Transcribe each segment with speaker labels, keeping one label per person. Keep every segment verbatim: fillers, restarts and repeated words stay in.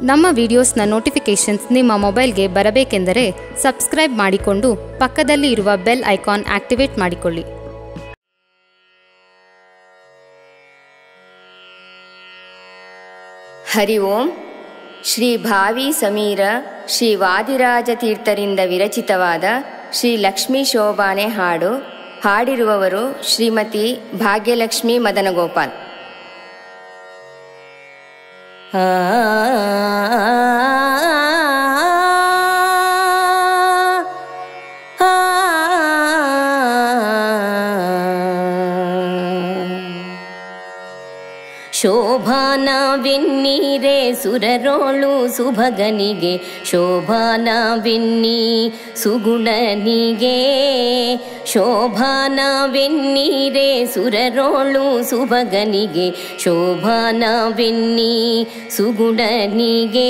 Speaker 1: ನಮ್ಮ ವಿಡಿಯೋಸ್ನ ನೋಟಿಫಿಕೇಷನ್ಸ್ ನಿಮ್ಮ ಮೊಬೈಲ್ಗೆ ಬರಬೇಕೆಂದರೆ ಸಬ್ಸ್ಕ್ರೈಬ್ ಮಾಡಿಕೊಂಡು ಪಕ್ಕದಲ್ಲಿ ಇರುವ ಬೆಲ್ ಐಕಾನ್ ಆಕ್ಟಿವೇಟ್ ಮಾಡಿಕೊಳ್ಳಿ.
Speaker 2: ಹರಿ ಓಂ. ಶ್ರೀ ಭಾವಿ ಸಮೀರ ಶ್ರೀ ವಾದಿರಾಜ ತೀರ್ಥರಿಂದ ವಿರಚಿತವಾದ ಶ್ರೀ ಲಕ್ಷ್ಮೀ ಶೋಭಾನೆ ಹಾಡು. ಹಾಡಿರುವವರು ಶ್ರೀಮತಿ ಭಾಗ್ಯಲಕ್ಷ್ಮಿ ಮದನಗೋಪಾಲ್.
Speaker 3: ಆ ಶೋಭಾನವೆನ್ನೀರೆ ಸುರರೋಳು ಸುಭಗನಿಗೆ, ಶೋಭಾನವೆನ್ನಿ ಸುಗುಣನಿಗೆ. ಶೋಭಾನವೆನ್ನೀರೆ ಸುರರೋಳು ಸುಭಗನಿಗೆ, ಶೋಭಾನವೆನ್ನಿ ಸುಗುಣನಿಗೆ.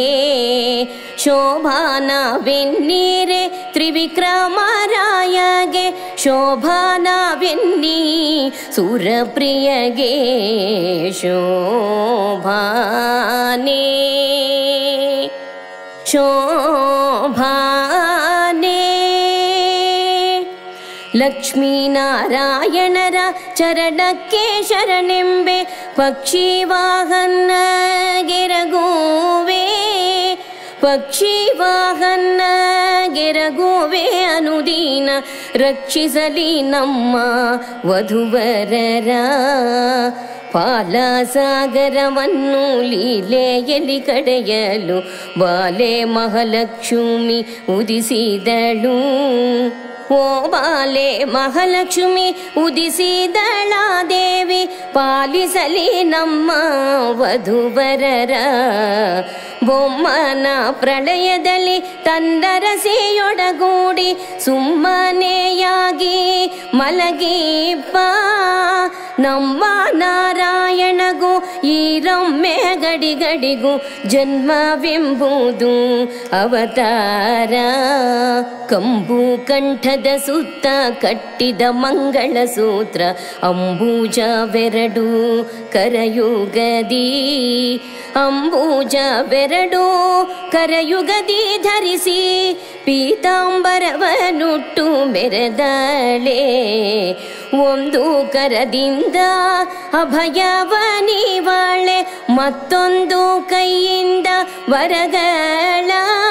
Speaker 3: ಶೋಭಾನವೆನ್ನೀರೆ ತ್ರಿವಿಕ್ರಮರಾಯಗೆ, ಶೋಭಾನವೆನ್ನಿ ಸುರಪ್ರಿಯಗೆ. ಶೋಭಾನೆ ಶೋಭಾನೆ ಲಕ್ಷ್ಮೀನಾರಾಯಣರ ಚರಣಕ್ಕೆ ಶರಣೆಂಬೆ, ಪಕ್ಷಿ ವಾಹನ ಗೆರಗುವೆ. ಪಕ್ಷಿ ವಾಹನ ಗೆರಗುವೆ ಅನುದೀನ, ರಕ್ಷಿಸಲಿ ನಮ್ಮ ವಧುವರರ. ಪಾಲಸಾಗರವನ್ನು ಲೀಲೆಯಲ್ಲಿ ಕಡೆಯಲು ಬಾಲೆ ಮಹಾಲಕ್ಷ್ಮಿ ಉದಿಸಿದಳು. ಓ ಬಾಲೆ ಮಹಾಲಕ್ಷ್ಮಿ ಉದಿಸಿದಳ ದೇವಿ, ಪಾಲಿಸಲಿ ನಮ್ಮ ವಧುವರರ. ಬೊಮ್ಮನ ಪ್ರಳಯದಲ್ಲಿ ತಂದರಸೆಯೊಡಗೂಡಿ ಸುಮ್ಮನೆಯಾಗಿ ಮಲಗಿಪ್ಪ, ನಮ್ಮ ನಾರಾಯಣಗೂ ಈ ರಮ್ಯ ಗಡಿಗಡಿಗೂ ಜನ್ಮವೆಂಬುದು ಅವತಾರ. ಕಂಬು ಕಂಠದ ಸುತ್ತ ಕಟ್ಟಿದ ಮಂಗಳ ಸೂತ್ರ, ಅಂಬೂಜವೆರಡು ಕರಯುಗದಿ. ಅಂಬೂಜವೆರಡು ಕರಯುಗದಿ ಧರಿಸಿ ಪೀತಾಂಬರವನುಟ್ಟು ಮೆರೆದಳೆ. ಒಂದು ಕರದಿಂದ ಅಭಯವನಿವಳೆ, ಮತ್ತೊಂದು ಕೈಯಿಂದ ವರಗಳ.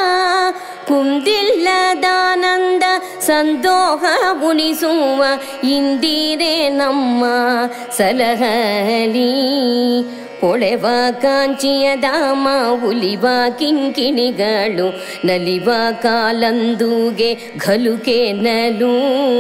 Speaker 3: ಕುಂದಿಲ್ಲದಾನಂದ ಸಂದೋಹ ಉಣಿಸುವ ಇಂದಿರೆ ನಮ್ಮ ಸಲಹಲಿ. ಪೊಳೆವ ಕಾಂಚಿಯ ಧಾಮ ಉಲಿವ ಕಿಂಕಿಣಿಗಳು, ನಲಿವ ಕಾಲಂದುಗೆ ಘಲುಕೆ ನಲು.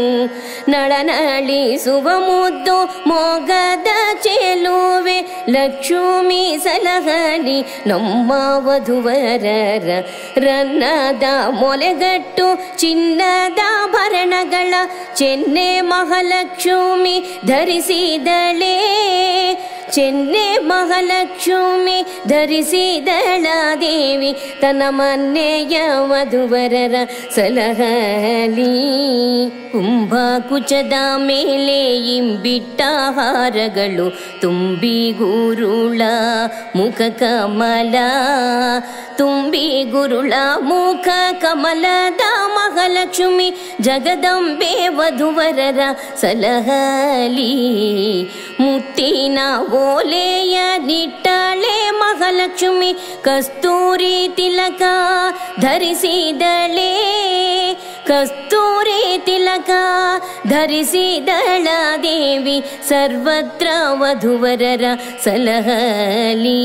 Speaker 3: ನಳನಳಿಸುವ ಮುದ್ದು ಮೊಗದ ಚೆಲುವೆ, ಲಕ್ಷ್ಮೀ ಸಲಹಲಿ ನಮ್ಮ ವಧುವರರ. ರನ್ನದ ಮೊಲೆಗಟ್ಟು ಚಿನ್ನದ ಭರಣಗಳ, ಚೆನ್ನೆ ಮಹಾಲಕ್ಷ್ಮಿ ಧರಿಸಿದಳೆ. ಚೆನ್ನೆ ಮಹಾಲಕ್ಷ್ಮಿ ಧರಿಸಿದಳ ದೇವಿ, ತನ್ನ ಮನ್ನೆಯ ವಧುವರರ ಸಲಹಲಿ. ಕುಂಭ ಕುಚದ ಮೇಲೆ ಇಂಬಿಟ್ಟ ಹಾರಗಳು, ತುಂಬಿ ಗುರುಳ ಮುಖ ಕಮಲ. ತುಂಬಿ ಗುರುಳ ಮುಖ ಕಮಲದ ಮಹಾಲಕ್ಷ್ಮಿ, ಜಗದಂಬೆ ವಧುವರರ ಸಲಹಲಿ. ಮುತ್ತಿನ ಓಲೆಯ ನಿಟ್ಟಳೆ ಮಹಾಲಕ್ಷ್ಮಿ, ಕಸ್ತೂರಿ ತಿಲಕ ಧರಿಸಿದಳೆ. ಕಸ್ತೂರಿ ತಿಲಕ ಧರಿಸಿದಳ ದೇವಿ, ಸರ್ವತ್ರ ವಧುವರರ ಸಲಹಲಿ.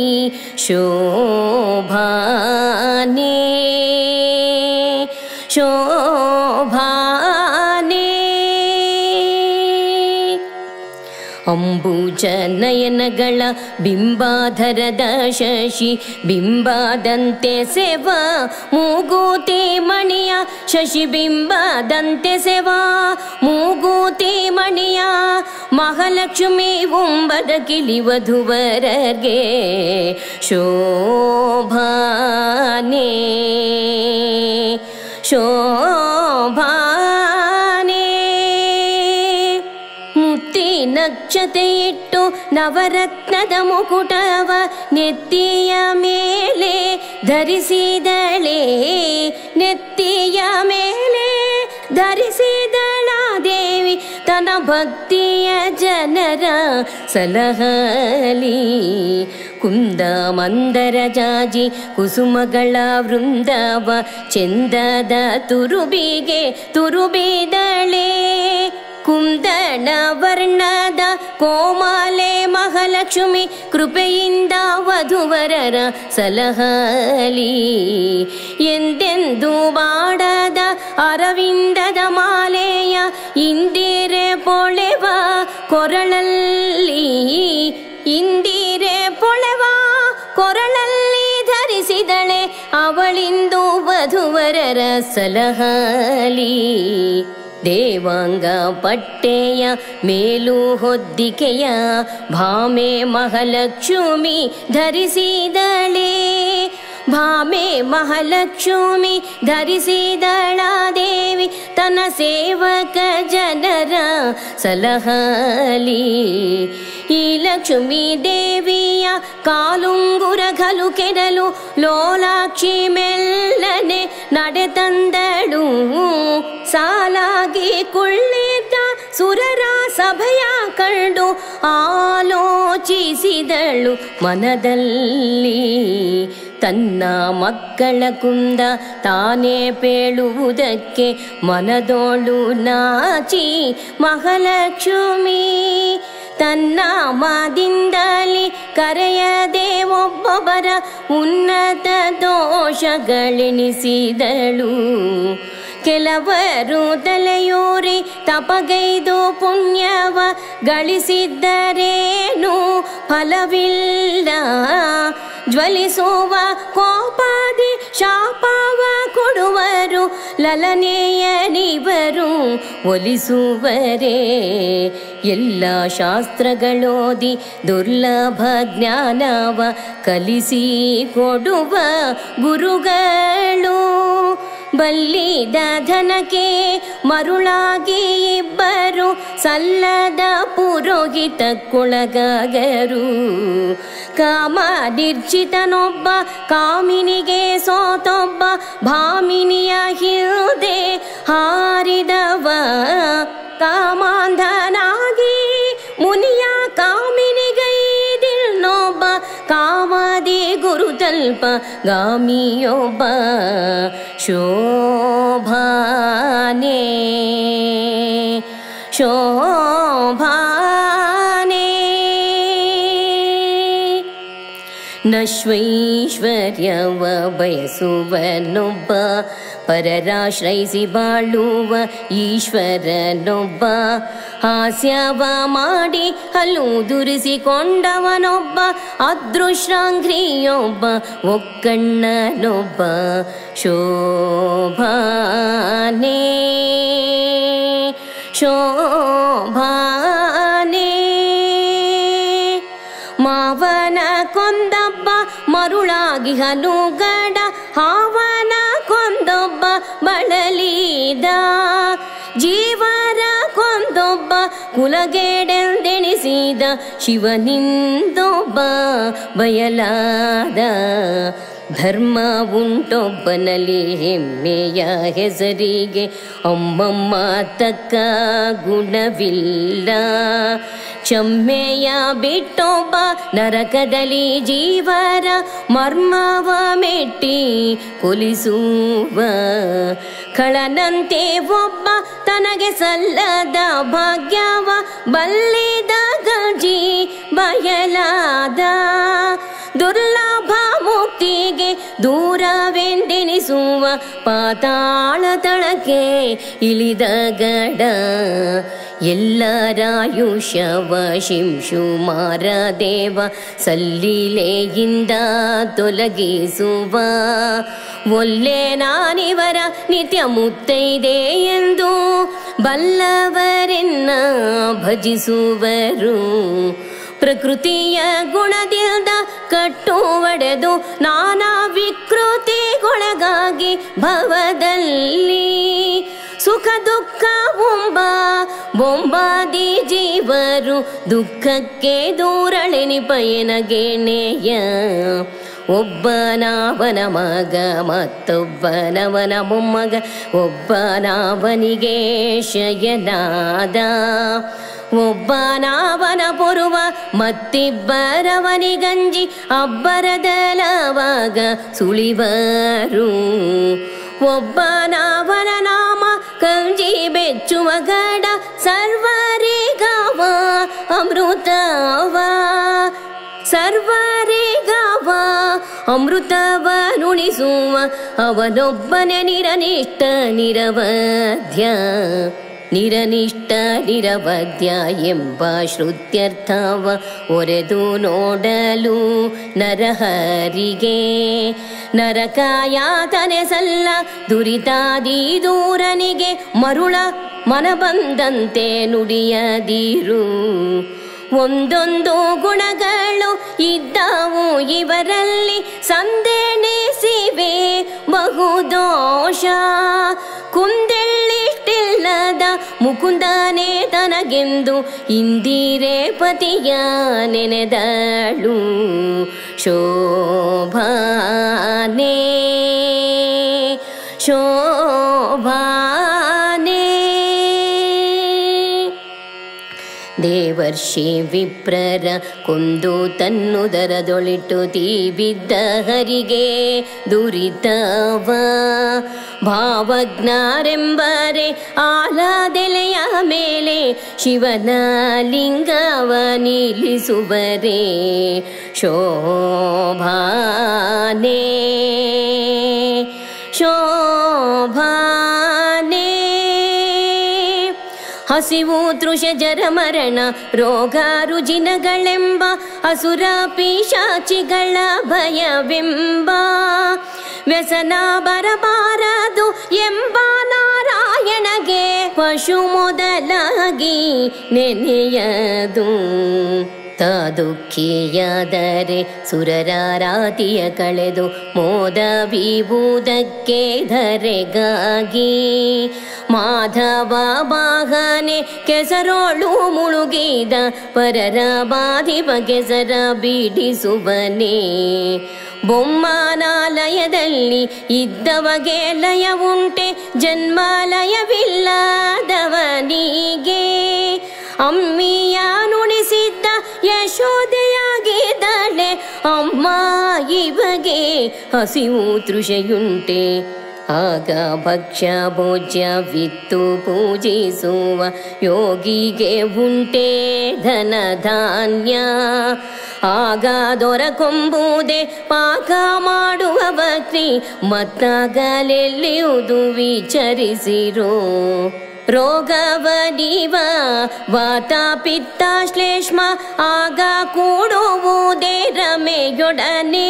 Speaker 3: ಶೋಭಾನೆ ಶೋಭಾನೆ ಅಂಬುಜ ನಯನಗಳ ಬಿಂಬಾಧರದ ಶಶಿ, ಬಿಂಬದಂತೆ ಸೇವ ಮೂಗುತಿ ಮಣಿಯ. ಶಶಿ ಬಿಂಬದಂತೆ ಸೇವ ಮೂಗುತಿ ಮಣಿಯ, ಮಹಾಲಕ್ಷ್ಮಿ ಉಂಬದ ಕಿಲಿ ವಧುವರಗೆ. ಶೋಭಾನೆ ಶೋಭಾನೆ ಮುತ್ತಿನ ನಕ್ಷತೆ ಇಟ್ಟು ನವರತ್ನದ ಮುಕುಟವ ನೆತ್ತಿಯ ಮೇಲೆ ಧರಿಸಿದಳೆ, ನೆತ್ತಿಯ ಮೇಲೆ ಧರಿಸಿದಳ ದೇವಿ ತನ್ನ ಭಕ್ತಿಯ ಜನರ ಸಲಹಲಿ. ಕುಂದ ಮಂದರ ಜಾಜಿ ಕುಸುಮಗಳ ವೃಂದವ ಚೆಂದದ ತುರುಬಿಗೆ ತುರುಬಿದಳೆ. ಕುಂದಣ ವರ್ಣದ ಕೋಮಲೆ ಮಹಾಲಕ್ಷ್ಮಿ ಕೃಪೆಯಿಂದ ವಧುವರರ ಸಲಹಲಿ. ಎಂದೆಂದು ಬಾಡದ ಅರವಿಂದದ ಮಾಲೆಯ ಇಂದಿರೆ ಪೊಳೆವ ಕೊರಳಲ್ಲಿ, ಇಂದಿರೆ ಪೊಳೆವ ಕೊರಳಲ್ಲಿ ಧರಿಸಿದಳೆ ಅವಳಿಂದು ವಧುವರರ ಸಲಹಲಿ. ದೇವಾಂಗ ಪಟ್ಟೆಯ ಮೇಲು ಹೊದ್ದಿಕೆಯ ಭಾಮೆ ಮಹಾಲಕ್ಷ್ಮಿ ಧರಿಸಿದಳೆ, ಭಾಮೆ ಮಹಾಲಕ್ಷ್ಮಿ ಧರಿಸಿದಳ ದೇವಿ ತನ್ನ ಸೇವಕ ಜನರ ಸಲಹಲಿ. ಈ ಲಕ್ಷ್ಮೀ ದೇವಿಯ ಕಾಲುಂಗುರ ಘಲು ಕೆಡಲು ಲೋಲಾಕ್ಷಿ ಮೆಲ್ಲನೆ ನಡೆತಂದಳು. ಸಾಲಾಗಿ ಕುಳ್ಳಿದ್ದ ಸುರರ ಸಭೆಯ ಕಂಡು ಆಲೋಚಿಸಿದಳು ಮನದಲ್ಲಿ. ತನ್ನ ಮಕ್ಕಳ ಕುಂದ ತಾನೇ ಪೇಳುವುದಕ್ಕೆ ಮನದೋಳು ನಾಚಿ ಮಹಾಲಕ್ಷ್ಮಿ. ತನ್ನ ಮಾದಿಂದಲಿ ಕರೆಯದೆ ಒಬ್ಬೊಬ್ಬರ ಉನ್ನತ ದೋಷಗಳೆನಿಸಿದಳು. ಕೆಲವರು ತಲೆಯೂರಿ ತಪಗೈದು ಪುಣ್ಯವ ಗಳಿಸಿದ್ದರೇನು ಫಲವಿಲ್ಲ. ಜ್ವಲಿಸುವ ಕೋಪಾದಿ ಶಾಪವ ಕೊಡುವರು ಲಲನೆಯನಿವರು ಒಲಿಸುವರೇ. ಎಲ್ಲ ಶಾಸ್ತ್ರಗಳೋದಿ ದುರ್ಲಭ ಜ್ಞಾನವ ಕಲಿಸಿ ಕೊಡುವ ಗುರುಗಳು. ಬಲ್ಲಿದ ಧನಕ್ಕೆ ಮರುಳಾಗಿ ಇಬ್ಬರು ಸಲ್ಲದ ಪುರೋಹಿತ ಕೊಳಗಾಗರು. ಕಾಮ ನಿರ್ಜಿತನೊಬ್ಬ ಕಾಮಿನಿಗೆ ಸೋತೊಬ್ಬ ಭಾಮಿನಿಯ ಹಿಂದೆ ಹಾರಿದವ. ಕಾಮಾಂಧನಾಗಿ ಮುನಿಯ ಕಾಮಿನಿಗೈದಿನ್ನೊಬ್ಬ ಕಾಮಾದಿ ಗುರುತಲ್ಪ ಗಾಮಿಯೊಬ್ಬ. ಶೋಭಾನೆ ಶೋಭಾನೆ ನಶ್ವೈಶ್ವರ್ಯವ ಬಯಸುವನೊಬ್ಬ ಪರರಾಶ್ರಯಿಸಿ ಬಾಳುವ ಈಶ್ವರನೊಬ್ಬ. ಹಾಸ್ಯವ ಮಾಡಿ ಹಲ್ಲು ದುರಿಸಿಕೊಂಡವನೊಬ್ಬ ಅದೃಶ್ರಾಂಘ್ರಿಯೊಬ್ಬ ಒಕ್ಕಣ್ಣನೊಬ್ಬ. ಶೋಭಾನೆ ಶೋಭಾನೆ ಮಾವನ ಕೊಂದೊಬ್ಬ ಮರುಳಾಗಿ ಹನುಗಡ ಹಾವನ ಕೊಂದೊಬ್ಬ ಬಳಲಿದ. ಜೀವರ ಕೊಂದೊಬ್ಬ ಕುಲಗೇಡೆಂದೆಣಿಸಿದ ಶಿವನಿಂದೊಬ್ಬ ಬಯಲಾದ. ಧರ್ಮ ಉಂಟೊಬ್ಬನಲ್ಲಿ ಹೆಮ್ಮೆಯ ಹೆಸರಿಗೆ ಅಮ್ಮಮ್ಮ ತಕ್ಕ ಗುಣವಿಲ್ಲ. ಕ್ಷಮೆಯ ಬಿಟ್ಟೊಬ್ಬ ನರಕದಲ್ಲಿ ಜೀವರ ಮರ್ಮವ ಮೆಟ್ಟಿ ಕೊಲಿಸುವ. ಖಳನಂತೆ ಒಬ್ಬ ತನಗೆ ಸಲ್ಲದ ಭಾಗ್ಯವ ಬಲ್ಲಿದ ಗಜಿ ಬಯಲಾದ. ದುರ್ಲಭ ಮುಕ್ತಿಗೆ ದೂರವೆಂದೆನಿಸುವ ಪಾತಾಳ ತಳಕ್ಕೆ ಇಳಿದ ಗಡ. ಎಲ್ಲರಾಯುಷ್ಯವ ಶಿಂಶುಮಾರ ದೇವ ಸಲ್ಲಿಲೆಯಿಂದ ತೊಲಗಿಸುವ. ಒಲ್ಲೆ ನಾನಿವರ ನಿತ್ಯ ಮುತ್ತೈದೆ ಎಂದು ಬಲ್ಲವರೆನ್ನ ಭಜಿಸುವರು. ಪ್ರಕೃತಿಯ ಗುಣದಿಂದ ಕಟ್ಟು ಒಡೆದು ನಾನಾ ವಿಕೃತಿಗೊಳಗಾಗಿ ಭವದಲ್ಲಿ ಸುಖ ದುಃಖ ಉಂಬ ಬೊಂಬಾದಿ ಜೀವರು ದುಃಖಕ್ಕೆ ದೂರಳೆನಿ ಪಯನಗೆಣೆಯ ಒಬ್ಬನಾವನ ಮಗ ಮತ್ತೊಬ್ಬನವನ ಮೊಮ್ಮಗ ಒಬ್ಬನಾವನಿಗೆ ಶಯನಾದ ಒಬ್ಬನಾವನ ಪೊರುವ ಮತ್ತಿಬ್ಬರವನಿಗಂಜಿ ಅಬ್ಬರದಲವಾಗ ಸುಳಿವರು ಒಬ್ಬನಾವನ ನಾಮ ಕಂಜಿ ಬೆಚ್ಚುವ ಗಡ ಸರ್ವರಿಗವ ಅಮೃತವ ಸರ್ವರಿಗವ ಅಮೃತವ ನುಣಿಸುವ ಅವನೊಬ್ಬನೇ ನಿರನಿಷ್ಠ ನಿರವಧ್ಯ ನಿರನಿಷ್ಠ ನಿರವಧ್ಯ ಎಂಬ ಶ್ರುತ್ಯರ್ಥವ ಒರೆದು ನೋಡಲು ನರಹರಿಗೆ ನರಕಾಯಾತನೆ ಸಲ್ಲ ದುರಿತಾದಿ ದೂರನಿಗೆ ಮರುಳ ಮನ ಬಂದಂತೆ ನುಡಿಯದಿರು ಒಂದೊಂದು ಗುಣಗಳು ಇದ್ದವು ಇವರಲ್ಲಿ ಸಂದೆಣಿಸಿವೆ ಬಹುದೋಷ ಕುಂದೆಳ್ಳಿಷ್ಟಿಲ್ಲದ ಮುಕುಂದನೇ ತನಗೆಂದು ಇಂದಿರೆ ಪತಿಯ ನೆನೆದಳು ಶೋಭಾನೆ ಶೋಭಾನೆ ದೇವರ್ಷಿ ವಿಪ್ರರ ಕೊಂದು ತನ್ನುದರದೊಳಿಟ್ಟು ತೀಬಿದ್ದ ಹರಿಗೆ ದುರಿತವ ಭಾವಜ್ಞರೆಂಬರೆ ಆಲಾದೆಲೆಯ ಮೇಲೆ ಶಿವನ ಲಿಂಗವ ನಿಲ್ಲಿಸುವರೇ ಶೋಭಾನೆ ಶೋಭಾನೆ ಹಸಿವು ತೃಷ ಜರ ಮರಣ ರೋಗ ರುಜಿನಗಳೆಂಬ ಅಸುರ ಪಿಶಾಚಿಗಳ ಭಯವೆಂಬ ವ್ಯಸನ ಬರಬಾರದು ಎಂಬ ನಾರಾಯಣಗೆ ಪಶು ಮೊದಲಾಗಿ ನೆನೆಯದು ತ ದುಃಖಿಯಾದರೆ ಸುರರಾರಾತಿಯ ಕಳೆದು ಮೋದ ಬೀವುದಕ್ಕೆ ಧರೆಗಾಗಿ ಮಾಧವ ಬಾಹನೆ ಕೆಸರೋಳು ಮುಳುಗಿದ ಪರರ ಬಾಧಿಪ ಕೆಸರ ಬಿಡಿಸುವನೇ ಬೊಮ್ಮನಾಲಯದಲ್ಲಿ ಇದ್ದವಗೆ ಲಯ ಉಂಟೆ ಜನ್ಮಾಲಯವಿಲ್ಲದವನಿಗೆ ಅಮ್ಮಿಯ ನುಣಿಸಿದ್ದ ಯಶೋದೆಯಾಗಿದ್ದಾಳೆ ಅಮ್ಮ ಇವಗೆ ಹಸಿವು ತೃಷೆಯುಂಟೆ ಆಗ ಭಕ್ಷ್ಯ ಭೋಜ್ಯ ವಿತ್ತು ಪೂಜಿಸುವ ಯೋಗಿಗೆ ಉಂಟೆ ಧನ ಧಾನ್ಯ ಆಗ ದೊರಕೊಂಬುದೇ ಪಾಕ ಮಾಡುವ ಭಕ್ತಿ ಮತ್ತಾಗಲೆಲ್ಲಿಯುವುದು ವಿಚಾರಿಸಿರೋ ರೋಗವ ನೀವ ವಾತ ಪಿತ್ತ ಶ್ಲೇಷ್ಮ ಆಗ ಕೂಡುವುದೇ ರಮೆಯೊಡನೆ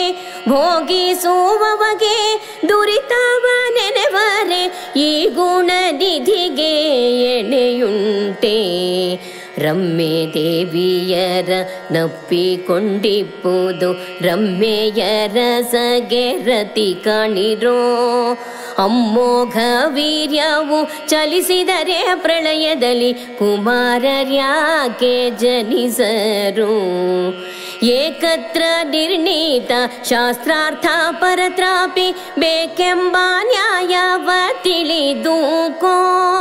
Speaker 3: ಭೋಗಿಸುವವಗೆ ದುರಿತವ ನೆನೆವರೆ ಈ ಗುಣ ನಿಧಿಗೆ ಎಣೆಯುಂಟೆ ರಮ್ಯೆ ದೇವಿಯರ ನಪ್ಪಿಕೊಂಡಿಪ್ಪುದು ರಮ್ಯೆಯರ ಸಗೆರತಿ ಕಾಣಿರೋ ಅಮ್ಮೋಘ ವೀರ್ಯವು ಚಲಿಸಿದರೆ ಪ್ರಳಯದಲ್ಲಿ ಕುಮಾರರ್ಯಾಕೆ ಜನಿಸರು ಏಕತ್ರ ನಿರ್ಣೀತ ಶಾಸ್ತ್ರಾರ್ಥ ಪರತ್ರಾಪಿ ಬೇಕೆಂಬ ನ್ಯಾಯವ ತಿಳಿದುಕೋ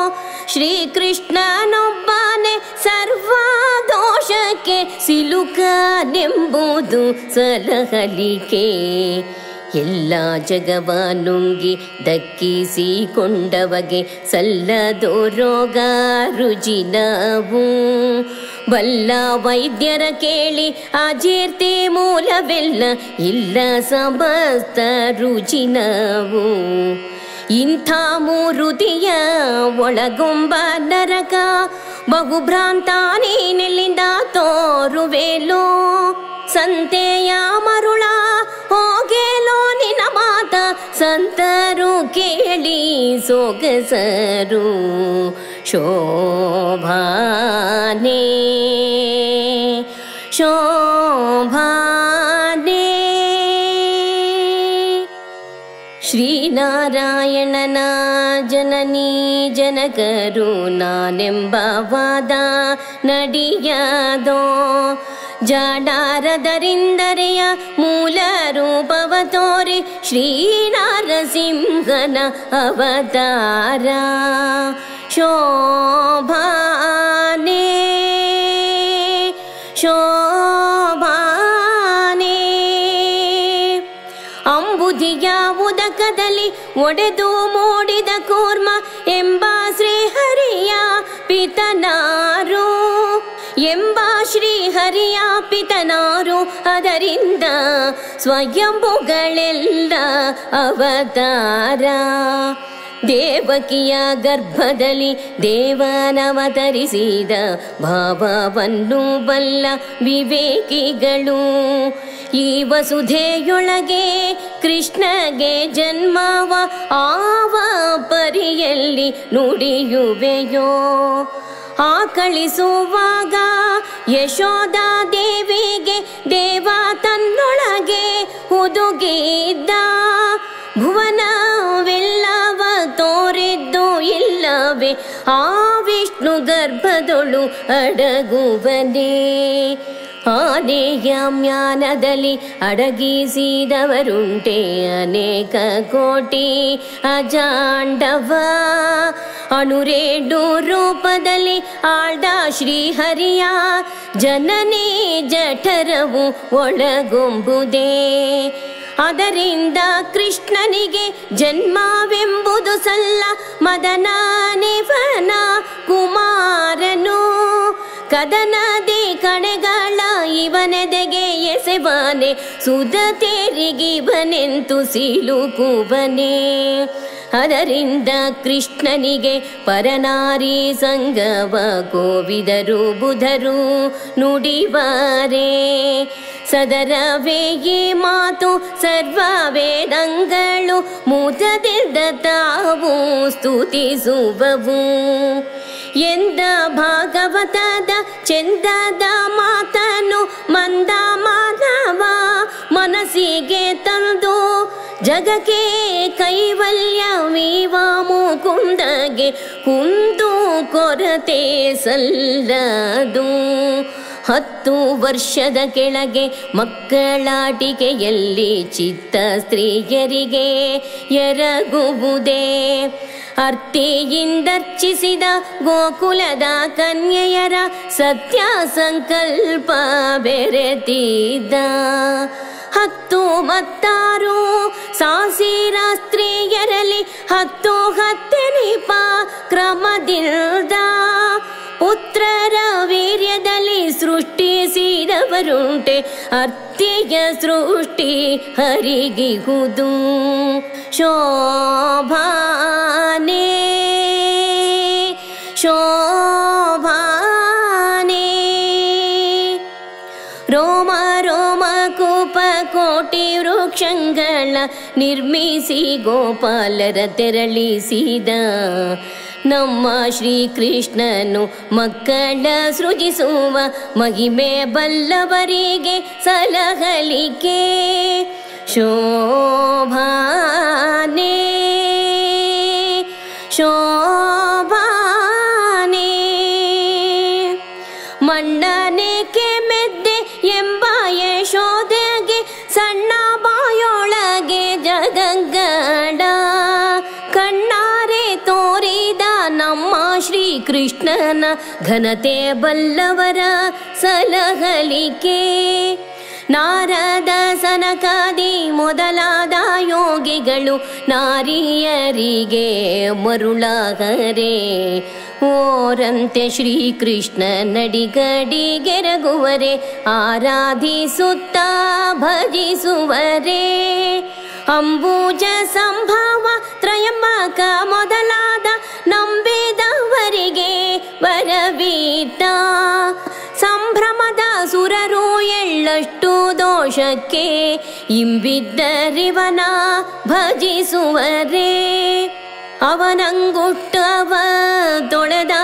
Speaker 3: ಶ್ರೀಕೃಷ್ಣನೊಬ್ಬನೇ ಸರ್ವ ದೋಷಕ್ಕೆ ಸಿಲುಕನೆಂಬುದು ಸಲಹಲಿಕೆ ಎಲ್ಲ ಜಗವ ನುಂಗಿ ದಕ್ಕಿಸಿಕೊಂಡವಗೆ ಸಲ್ಲದೋ ರೋಗ ರುಜಿನವು ಬಲ್ಲ ವೈದ್ಯರ ಕೇಳಿ ಅಜೀರ್ತಿ ಮೂಲವೆಲ್ಲ ಇಲ್ಲ ಸಮಸ್ತ ರುಜಿನವು ಇಂಥ ಮೂರುತಿಯ ಒಳಗೊಂಬ ನರಕ ಬಹುಭ್ರಾಂತ ನೀನೆಲ್ಲಿಂದ ತೋರುವೆಲೋ ಸಂತೆಯ ಮರುಳ ಹೋಗೆಲೋ ನಿನ ಮಾತ ಸಂತರು ಕೇಳಿ ಸೊಗಸರು ಶೋಭಾನೆ ಶೋಭಾನೆ ಶ್ರೀನಾರಾಯಣನ ಜನನೀ ಜ ಜನಕರು ನಾನೆಂಬ ವಾದ ನಡಿಯದೋ. ಜಾಡಾರದರಿಂದರೆಯ ಮೂಲ ರೂಪವ ತೋರಿ ಶ್ರೀನಾರಸಿಂಹನ ಅವತಾರ. ಶೋಭಾನೆ ಶೋಭಾನೆ ಅಂಬುದಿಯ ಉದಕದಲ್ಲಿ ಒಡೆದು ಮೂಡಿದ ಕೂರ್ಮ ಎಂಬ ಶ್ರೀಹರಿಯ ಪಿತನಾರು ಎಂಬ ಶ್ರೀಹರಿಯ ಪಿತನಾರು. ಅದರಿಂದ ಸ್ವಯಂಭುಗಳೆಲ್ಲ ಅವತಾರ. ದೇವಕಿಯ ಗರ್ಭದಲ್ಲಿ ದೇವನವತರಿಸಿದ ಭಾವವನ್ನು ಬಲ್ಲ ವಿವೇಕಿಗಳು. ಈ ವಸುಧೆಯೊಳಗೆ ಕೃಷ್ಣಗೆ ಜನ್ಮವ ಆವ ಪರಿಯಲ್ಲಿ ನುಡಿಯುವೆಯೋ. ಆಕಳಿಸುವಾಗ ಯಶೋಧ ದೇವಿಗೆ ದೇವ ತನ್ನೊಳಗೆ ಹುದುಗಿದ್ದ. ಭುವನವೆಲ್ಲವ ತೋರಿದ್ದು ಇಲ್ಲವೇ ಆ ವಿಷ್ಣು ಗರ್ಭದೊಳು ಅಡಗುವನೇ. ಆನೆಯ ಮ್ಯಾನದಲ್ಲಿ ಅಡಗಿಸಿದವರುಂಟೆ ಅನೇಕ ಕೋಟಿ ಅಜಾಂಡವ. ಅಣುರೇಡು ರೂಪದಲ್ಲಿ ಆಳ್ದ ಶ್ರೀಹರಿಯ ಜನನೇ ಜಠರವು ಒಳಗೊಂಬುದೇ. ಅದರಿಂದ ಕೃಷ್ಣನಿಗೆ ಜನ್ಮವೆಂಬುದು ಸಲ್ಲ. ಮದನನಿವನ ಕುಮಾರನು ಕದನದಿ ಕಣೆಗಳ ಇವನೆದೆಗೆ ಎಸೆಬಾನೆ. ಸುಧತೆರಿಗಿಬನೆಂತು ಸಿಲುಕುವನೆ. ಅದರಿಂದ ಕೃಷ್ಣನಿಗೆ ಪರನಾರಿ ಸಂಗವ ಕೋವಿದರು ಬುಧರು ನುಡಿವಾರೆ. ಸದರವೇ ಈ ಮಾತು ಸರ್ವ ವೇದಂಗಳು ಮುದದಿಂದ ತಾವು ಸ್ತುತಿಸುವವು. ಎಂದ ಭಾಗವತದ ಚೆಂದದ ಮಾತನು ಮಂದ ಮಾನವ ಮನಸ್ಸಿಗೆ ತಂದು ಜಗಕ್ಕೆ ಕೈವಲ್ಯವೀವ ಮುಕುಂದಗೆ ಕುಂದು ಕೊರತೆ ಸಲ್ಲದು. ಹತ್ತು ವರ್ಷದ ಕೆಳಗೆ ಮಕ್ಕಳಾಟಿಕೆಯಲ್ಲಿ ಚಿತ್ತ ಸ್ತ್ರೀಯರಿಗೆ ಎರಗುವುದೇ. ಅರ್ತಿಯಿಂದರ್ಚಿಸಿದ ಗೋಕುಲದ ಕನ್ಯೆಯರ ಸತ್ಯ ಸಂಕಲ್ಪ ಬೆರೆತಿದ್ದ. ಹತ್ತು ಮತ್ತಾರು ಸಾಸಿರ ಸ್ತ್ರೀಯರಲ್ಲಿ ಹತ್ತು ಹತ್ತೆನಿಪ ಕ್ರಮದಿಂದ ಪುತ್ರರ ವೀರ್ಯದಲ್ಲಿ ಸೃಷ್ಟಿಸಿದವರುಂಟೆ. ಅರ್ತಿಯ ಸೃಷ್ಟಿ ಹರಿಗಿಹುದು. ಶೋಭಾನೆ ಶೋಭಾನೆ ರೋಮ ರೋಮ ಕೂಪ ಕೋಟಿ ವೃಕ್ಷಗಳ ನಿರ್ಮಿಸಿ ಗೋಪಾಲರ ತೆರಳಿಸಿದ. ನಮ್ಮ ಶ್ರೀಕೃಷ್ಣನು ಮಕ್ಕಳ ಸೃಜಿಸುವ ಮಹಿಮೆ ಬಲ್ಲವರಿಗೆ ಸಲಹಲಿಕೆ. ಶೋಭಾನೆ ಶೋಭಾನೆ ಮಣ್ಣನೇಕೆ ಮೆದ್ದೆ ಎಂಬ ಯಶೋಧೆಗೆ ಸಣ್ಣ ಬಾಯೊಳಗೆ ಜಗಂಗಡ ಕಣ್ಣಾರೆ ತೋರಿದ ನಮ್ಮ ಶ್ರೀಕೃಷ್ಣನ ಘನತೆ ಬಲ್ಲವರ ಸಲಹಲಿಕೆ. ನಾರದ ಸನಕಾದಿ ಮೊದಲಾದ ಯೋಗಿಗಳು ನಾರಿಯರಿಗೆ ಮರುಳಾಗರೆ. ಓರಂತೆ ಶ್ರೀಕೃಷ್ಣ ನಡಿಗಡಿಗೆರಗುವರೆ ಆರಾಧಿಸುತ್ತ ಭಜಿಸುವರೆ. ಅಂಬುಜ ಸಂಭವ ತ್ರಯಂಬಕ ಮೊದಲಾದ ನಂಬಿದವರಿಗೆ ವರವೀತ. ಸಂಭ್ರಮದ ಸುರರು ಎಳ್ಳಷ್ಟು ದೋಷಕ್ಕೆ ಇಂಬಿದ್ದರಿವನ ಭಜಿಸುವರೆ. ಅವನಂಗುಟ್ಟವ ತೊಳೆದ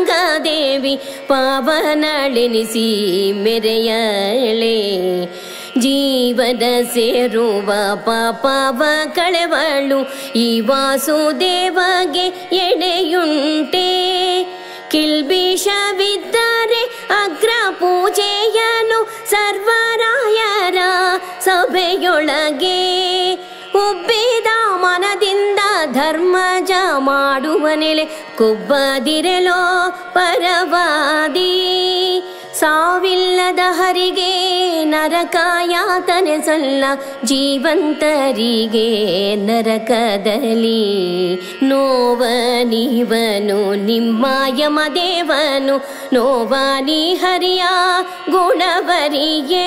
Speaker 3: ಗಂಗಾದೇವಿ ಪಾವನಳೆನಿಸಿ ಮೆರೆಯಳೆ. ಜೀವದ ಸೇರುವ ಪಾಪವ ಕಳೆವಳು ಈ ವಾಸುದೇವಗೆ ಎಡೆಯುಂಟೆ. ಕಿಲ್ಬಿಷವಿದ್ದರೆ ಅಗ್ರ ಪೂಜೆಯನು ಸರ್ವರಾಯರ ಸಭೆಯೊಳಗೆ ಉಬ್ಬಿದ ಮನದಿಂದ ಧರ್ಮಜ ಮಾಡುವ ನೆಲೆ ಕೊಬ್ಬದಿರಲೋ ಪರವಾದಿ. ಸಾವಿಲ್ಲದ ಹರಿಗೆ ನರಕಾಯಾತನೆ ಸಲ್ಲ ಜೀವಂತರಿಗೆ ನರಕದಲ್ಲಿ. ನೋವ ನೀವನು ನಿಮ್ಮ ಯಮದೇವನು ನೋವಾನಿ ಹರಿಯ ಗುಣವರಿಯೇ.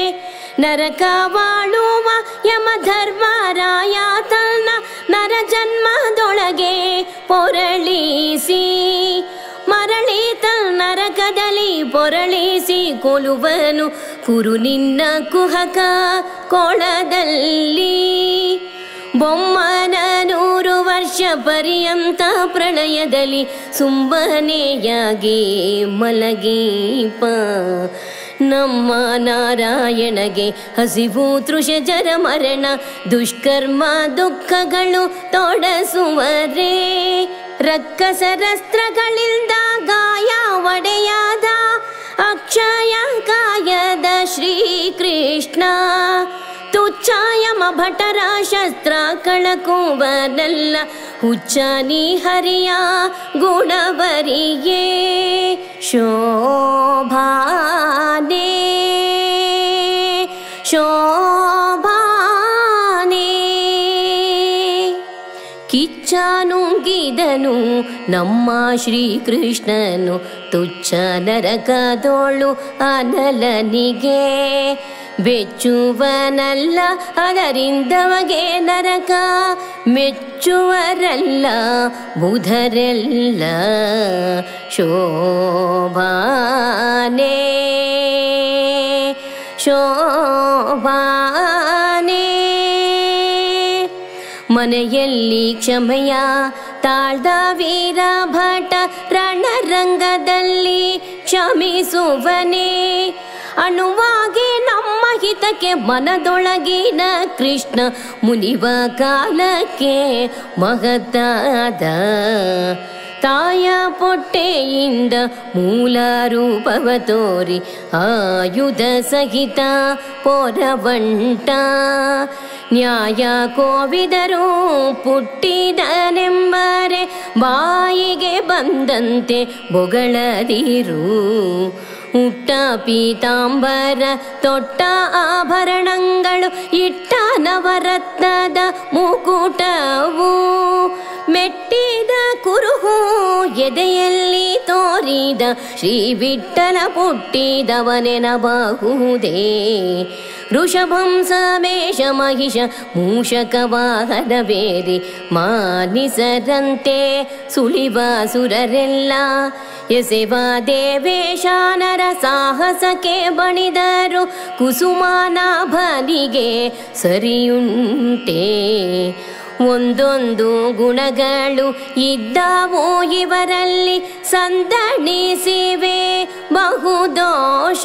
Speaker 3: ನರಕವಾಳುವ ಯಮಧರ್ಮರಾಯ ತನ್ನ ನರ ಜನ್ಮದೊಳಗೆ ಪೊರಳಿಸಿ ಮರಳಿ ನರಕದಲ್ಲಿ ಪೊರಳಿಸಿ ಕೊಲುವನು ಕುರು ನಿನ್ನ ಕುಹಕ ಕೊಳದಲ್ಲಿ. ಬೊಮ್ಮನ ನೂರು ವರ್ಷ ಪರ್ಯಂತ ಪ್ರಳಯದಲ್ಲಿ ಸುಮ್ಮನೆಯಾಗಿ ಮಲಗೀಪ. ನಮ್ಮ ನಾರಾಯಣಗೆ ಹಸಿವು ತೃಷ ಜರ ಮರಣ ದುಷ್ಕರ್ಮ ದುಃಖಗಳು ತೊಡಸುವರೇ. ರಕ್ಕಸರಸ್ತ್ರಗಳಿಂದ ಗಾಯ ಒಡೆಯಾದ ಅಕ್ಷಯ ಕಾಯದ ಶ್ರೀಕೃಷ್ಣ. ತುಚ್ಛಾಯಮ ಭಟರ ಶಸ್ತ್ರ ಕಳಕುವನಲ್ಲ ಹುಚ್ಚನಿ ಹರಿಯ ಗುಣವರಿಯೇ. ಶೋಭಾನೆ ಶೋಭಾನೆ ಕಿಚ್ಚನುಂಗಿದನು ನಮ್ಮ ಶ್ರೀಕೃಷ್ಣನು ತುಚ್ಛ ನರಕದೋಳು ಅನಲನಿಗೆ. ಬೆಚ್ಚುವನಲ್ಲ ಅದರಿಂದವಗೆ ನರಕ ಮೆಚ್ಚುವರಲ್ಲ ಬುಧರೆಲ್ಲ. ಶೋಭಾನೆ ಶೋಭಾನೆ ಮನೆಯಲ್ಲಿ ಕ್ಷಮೆಯ ತಾಳ್ದ ವೀರ ಭಟ ರಣರಂಗದಲ್ಲಿ ಕ್ಷಮಿಸುವನೇ. ಅಣುವಾಗಿ ನಮ್ಮ ಹಿತಕ್ಕೆ ಮನದೊಳಗಿನ ಕೃಷ್ಣ ಮುನಿವ ಕಾಲಕ್ಕೆ ಮಹತಾದ. ತಾಯ ಪೊಟ್ಟೆಯಿಂದ ಮೂಲ ರೂಪವ ತೋರಿ ಆಯುಧ ಸಹಿತ ಪೊರವಂಟ. ನ್ಯಾಯ ಕೋವಿದರು ಪುಟ್ಟಿದನೆಂಬರೆ ಬಾಯಿಗೆ ಬಂದಂತೆ ಬೊಗಳದಿರು. ಉಟ್ಟ ಪೀತಾಂಬರ ತೊಟ್ಟ ಆಭರಣಗಳು ಇಟ್ಟ ನವರತ್ನದ ಮುಕುಟವು ಮೆಟ್ಟಿದ ಕುರುಹು ಎದೆಯಲ್ಲಿ ತೋರಿದ ಶ್ರೀ ವಿಠ್ಠಲ ಪುಟ್ಟಿದವನೆನಬಹುದೇ. ಋಷಭಂ ಸಮೇಶ ಮಹಿಷ ಮೂಷಕ ವಾಹನ ಬೇರಿ ಮಾನಿಸರಂತೆ ಸುಳಿವ ಸುರರೆಲ್ಲ. ಎಸೆವ ದೇವೇಶಾನರ ಸಾಹಸಕ್ಕೆ ಬಣಿದರು ಕುಸುಮಾನಾಭನಿಗೆ ಸರಿಯುಂಟೆ. ಒಂದೊಂದು ಗುಣಗಳು ಇದ್ದಾವು ಇವರಲ್ಲಿ ಸಂದಣಿಸಿವೆ ಬಹುದೋಷ.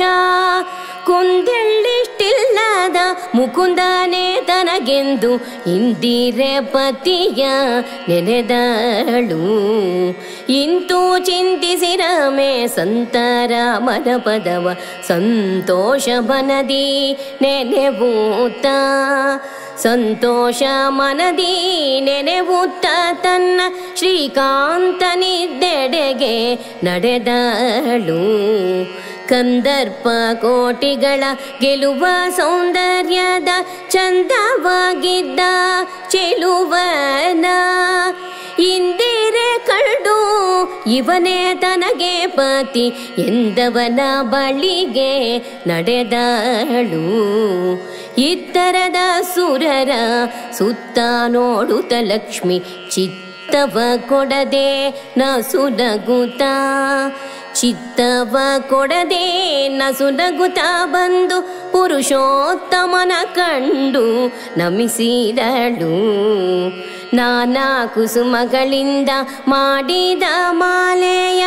Speaker 3: ಕುಂದೆಳ್ಳಿಷ್ಟಿಲ್ಲದ ಮುಕುಂದನೇ ತನಗೆಂದು ಇಂದಿರೆ ಪತಿಯ ನೆನೆದಳು. ಇಂತೂ ಚಿಂತಿಸಿರಮೆ ಸಂತರ ಮನ ಪದವ ಸಂತೋಷ ಮನದಿ ನೆನೆವೂತ. ಸಂತೋಷ ಮನದಿ ನೆನೆವುತ್ತ ತನ್ನ ಶ್ರೀಕಾಂತನಿದ್ದೆಡೆಗೆ ನಡೆದಳು. ಕಂದರ್ಪ ಕೋಟಿಗಳ ಗೆಲುವ ಸೌಂದರ್ಯದ ಚಂದವಾಗಿದ್ದ ಚೆಲುವನ ಇಂದಿರೆ ಕಂಡು ಇವನೇ ತನಗೆ ಪತಿ ಎಂದವನ ಬಳಿಗೆ ನಡೆದಳು. ಇತ್ತರದ ಸುರರ ಸುತ್ತ ನೋಡುತ್ತ ಲಕ್ಷ್ಮಿ ಚಿತ್ತವ ಕೊಡದೆ ನಸುನಗುತ್ತ. ಚಿತ್ತವ ಕೊಡದೆ ನಸುನಗುತ್ತ ಬಂದು ಪುರುಷೋತ್ತಮನ ಕಂಡು ನಮಿಸಿದಳು. ನಾನಾ ಕುಸುಮಗಳಿಂದ ಮಾಡಿದ ಮಾಲೆಯ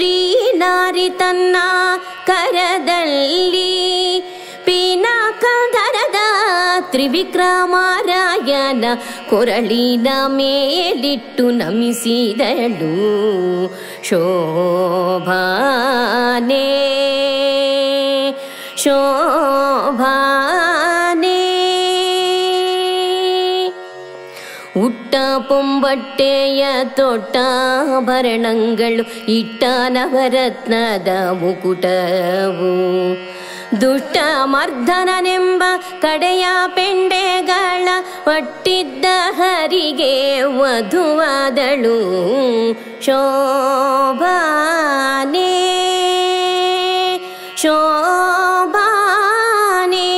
Speaker 3: ಶ್ರೀನಾರಿ ತನ್ನ ಕರದಲ್ಲಿ ಪಿನಾಕದ ತ್ರಿವಿಕ್ರಮರಾಯನ ಕೊರಳಿನ ಮೇಲಿಟ್ಟು ನಮಿಸಿದಳು. ಶೋಭಾನೆ ಶೋಭಾನೆ ಉಟ್ಟ ಪೊಂಬಟ್ಟೆಯ ತೊಟ್ಟಾಭರಣಗಳು ಇಟ್ಟ ನವರತ್ನದ ಮುಕುಟವು ದುಷ್ಟ ಮರ್ದನನೆಂಬ ಕಡೆಯ ಪೆಂಡೆಗಳ ಒಟ್ಟಿದ್ದ ಹರಿಗೆ ವಧುವಾದಳು. ಶೋಭಾನೆ ಶೋಭಾನೆ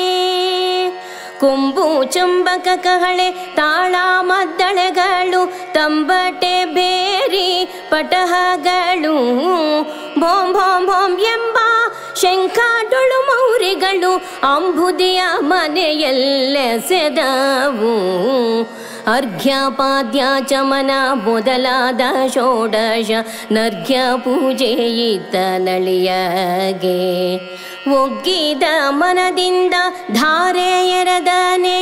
Speaker 3: ಕೊಂಬು ಚಂಬಕ ಕಹಳೆ ತಾಳ ಮದ್ದಳೆಗಳು ತಂಬಟೆ ಬೇರಿ ಪಟಹಗಳು ಭೋಂ ಭೋಂ ಭೋಂ ಎಂಬ ಶಂಖಾಟೊಳು ಮೌರಿಗಳು ಅಂಬುದಿಯ ಮನೆಯಲ್ಲೆಸೆದವು. ಅರ್ಘ್ಯಪಾದ್ಯ ಚಮನ ಮೊದಲಾದ ಷೋಡಶ ನರ್ಘ್ಯ ಪೂಜೆ ಇತ್ತ ನಳಿಯಗೆ ಒಗ್ಗಿದ ಮನದಿಂದ ಧಾರೆ ಎರೆದನೆ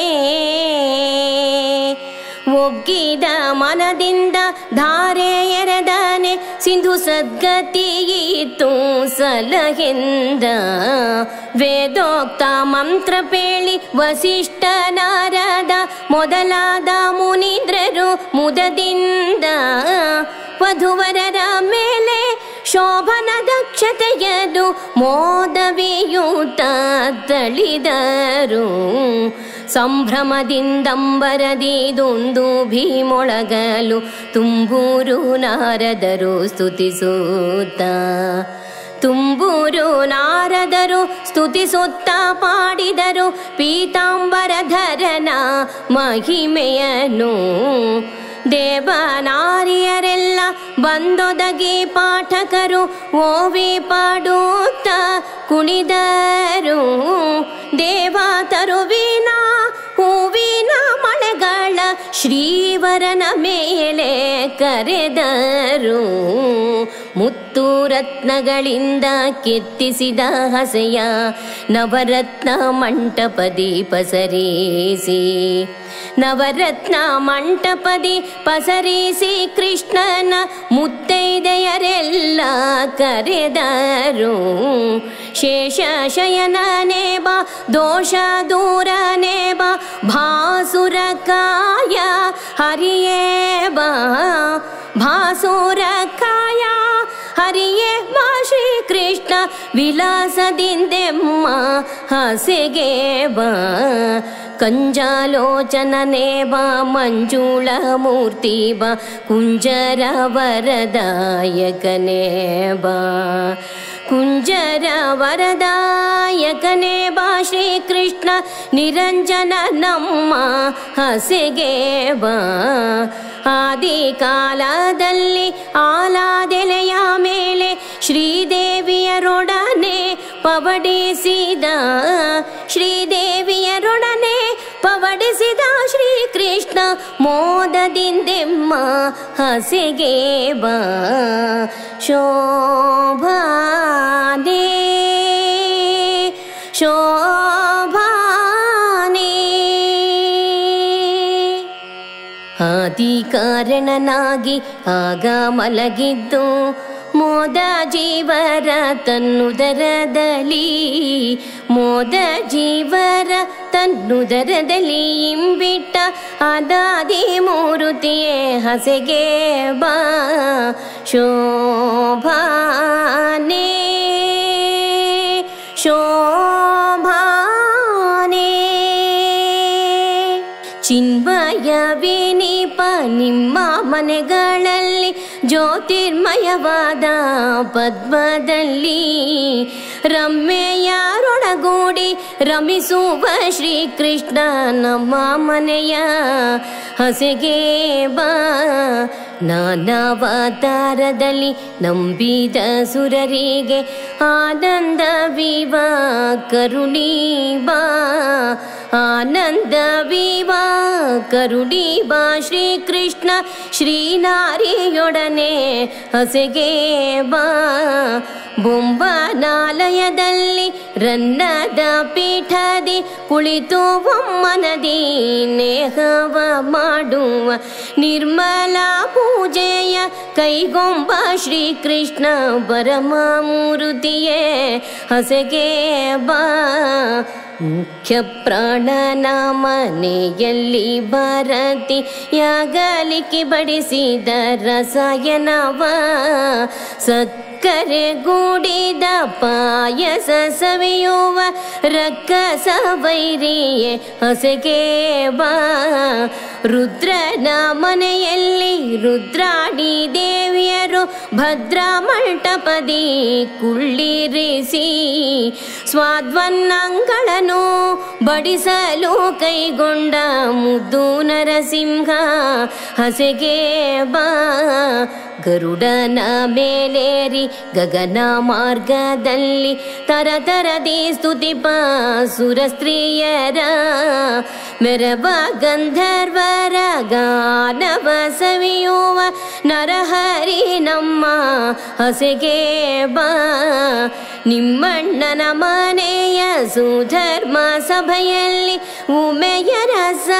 Speaker 3: ಒಗ್ಗಿದ ಮನದಿಂದ ಧಾರೆ ಎರೆದನೆ ಸಿಂಧು ಸದ್ಗತಿಯಿತು ಸಲಹೆಂದ ವೇದೋಕ್ತ ಮಂತ್ರ ಪೇಳಿ ವಸಿಷ್ಠ ನಾರದ ಮೊದಲಾದ ಮುನೀಂದ್ರರು ಮುದದಿಂದ ವಧುವರರ ಮೇಲೆ ಶೋಭನ ದಕ್ಷತೆಯದು ಮೋದವಿಯೂತ ತಳಿದರು. ಸಂಭ್ರಮದಿಂದಂಬರದಿದೊಂದು ಭೀಮೊಳಗಲು ತುಂಬೂರು ನಾರದರು ಸ್ತುತಿಸುತ್ತ ತುಂಬೂರು ನಾರದರು ಸ್ತುತಿಸುತ್ತ ಪಾಡಿದರು ಪೀತಾಂಬರಧರನ ಮಹಿಮೆಯನು. ದೇವನಾರಿಯರೆಲ್ಲ ಬಂದೊದಗಿ ಪಾಠಕರು ಓವಿ ಪಾಡುತ್ತ ಕುಣಿದರು. ದೇವ ತರುವಿನ ಹೂವಿನ ಮಳೆಗಳ ಶ್ರೀವರನ ಮೇಲೆ ಕರೆದರು. ಮುತ್ತು ರತ್ನಗಳಿಂದ ಕೆತ್ತಿಸಿದ ಹಸೆಯ ನವರತ್ನ ಮಂಟಪದಿ ಪಸರಿಸಿ ನವರತ್ನ ಮಂಟಪದಿ ಪಸರಿಸಿ ಕೃಷ್ಣನ ಮುತ್ತೈದೆಯರೆಲ್ಲ ಕರೆದರು. ಶೇಷ ಶಯನನೇ ಬಾ ದೋಷ ದೂರನೇ ಬಾ ಭಾಸುರಕಾಯ ಹರಿಯೇ ಬಾ ಭಾಸುರಕಾಯ ಹರಿಯೇ ಬಾ ಶ್ರೀಕೃಷ್ಣ ವಿಲಾಸದಿಂದೆಮ್ಮ ಹಸೆಗೆ ಬಾ. ಕಂಜಾಲೋಚನನೇ ಬಾ ಮಂಜುಳ ಮೂರ್ತಿ ಬಾ ಕುಂಜರ ವರದಾಯಕನೇ ಬಾ ಕುಂಜರ ವರದಾಯಕನೇ ಬಾ ಶ್ರೀಕೃಷ್ಣ ನಿರಂಜನ ನಮ್ಮ ಹಸೆಗೆ ಬಾ. ಆದಿ ಕಾಲದಲ್ಲಿ ಆಲಾದೆಲೆಯ ಮೇಲೆ ಶ್ರೀದೇವಿಯರೊಡನೆ ಪವಡಿಸಿದ ಶ್ರೀದೇವಿಯರೊಡನೆ ಪವಡಿಸಿದ ಶ್ರೀಕೃಷ್ಣ ಮೋದದಿಂದೆಮ್ಮ ಹಸೆಗೆ ಬಾ. ಶೋಭಾನೆ ಶೋಭಾನೆ ಆದಿ ಕಾರಣನಾಗಿ ಆಗ ಮಲಗಿದ್ದು ಮೋದ ಜೀವರ ತನ್ನುದರದಲ್ಲಿ ಮೋದ ಜೀವರ ತನ್ನುದರದಲ್ಲಿ ಇಂಬಿಟ್ಟ ಅದಾದಿ ಮೂರುತಿಯೇ ಹಸೆಗೆ ಬಾ. ಶೋಭಾನೆ ಶೋಭಾನೆ ಚಿನ್ಮಯ ವಿನಿಪ ನಿಮ್ಮ ಮನೆಗಳಲ್ಲಿ ಜ್ಯೋತಿರ್ಮಯವಾದ ಪದ್ಮದಲ್ಲಿ ರಮ್ಮೆಯರೊಡಗೂಡಿ ರಮಿಸುವ ಶ್ರೀಕೃಷ್ಣ ನಮ್ಮ ಮನೆಯ ಹಸೆಗೆ ಬಾ. ನಾನಾವತಾರದಲ್ಲಿ ನಂಬಿದ ಸುರರಿಗೆ ಆನಂದ ವಿವಾ ಕರುಣಿ ಬಾ ಆನಂದ ವಿವಾ ಕರುಣಿ ಬಾ ಶ್ರೀಕೃಷ್ಣ ಶ್ರೀನಾರಿಯೊಡನೆ ಹಸೆ ಹಸೆಗೆ ಬಾ. ಬೊಂಬನಾಲಯದಲ್ಲಿ ರನ್ನದ ಪೀಠದಿ ಕುಳಿತು ಒಮ್ಮನದಿ ನೇಹವ ಮಾಡುವ ನಿರ್ಮಲ ಪೂಜೆಯ ಕೈಗೊಂಬ ಶ್ರೀಕೃಷ್ಣ ಪರಮಮೂರ್ತಿಯೇ ಹಸೆಗೆ ಬಾ. ಮುಖ್ಯ ಪ್ರಾಣನ ಮನೆಯಲ್ಲಿ ಭಾರತಿ ಯಾಗಲಿಕ್ಕೆ ಬಡಿಸಿದ ರಸಾಯನವ ಸಕ್ಕರೆ ಗೂಡಿದ ಪಾಯಸ ಸವಿಯುವ ರಕ್ಕಸ ವೈರಿಯೇ ಹಸೆಗೆ ಬಾ. ರುದ್ರನ ಮನೆಯಲ್ಲಿ ರುದ್ರಾಣಿ ದೇವಿಯರು ಭದ್ರ ಮಂಟಪದಿ ಕುಳ್ಳಿರಿಸಿ ಸ್ವಾದ್ವನ್ನಂಗಳನ್ನು ಬಡಿಸಲು ಕೈಗೊಂಡ ಮುದ್ದು ನರಸಿಂಹ ಹಸೆಗೆ ಬಾ. ಗರುಡನ ಮೇಲೇರಿ ಗಗನ ಮಾರ್ಗದಲ್ಲಿ ತರತರದಿ ಸ್ತುತಿಪ ಸುರ ಸ್ತ್ರೀಯರ ಮೆರವ ಗಂಧರ್ವರ ಗಾನವ ಸವಿಯುವ ನರಹರಿ ನಮ್ಮ ಹಸೆಗೆ ಬಾ. ನಿಮ್ಮಣ್ಣನ ಮನೆಯ ಸುಧರ್ಮ ಸಭೆಯಲ್ಲಿ ಉಮೆಯ ರಸ